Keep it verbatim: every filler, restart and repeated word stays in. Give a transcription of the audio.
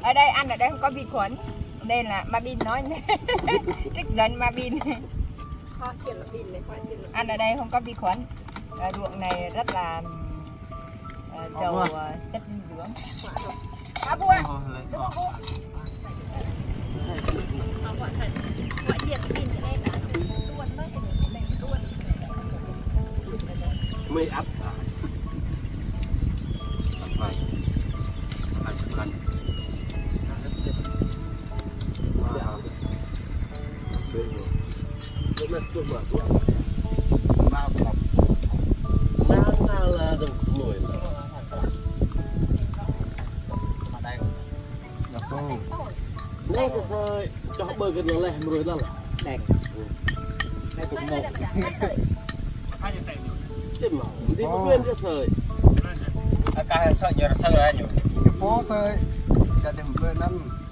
Ở đây ăn ở đây không có vi khuẩn nên là Mabin nói trích dẫn Mabin. Ăn ở đây không có vi khuẩn. À, ruộng này rất là uh, giàu uh, chất dinh dưỡng. À, bua. Đúng không, bua? Mây ấp này hai chục lần nào là được nổi ngay cái sợi cho bơi cái nó lại rồi đó là đẹp đây cũng một chứ mà đi quên cái sợi cái sợi giờ sợi là nhiều phố sợi gia đình bên năm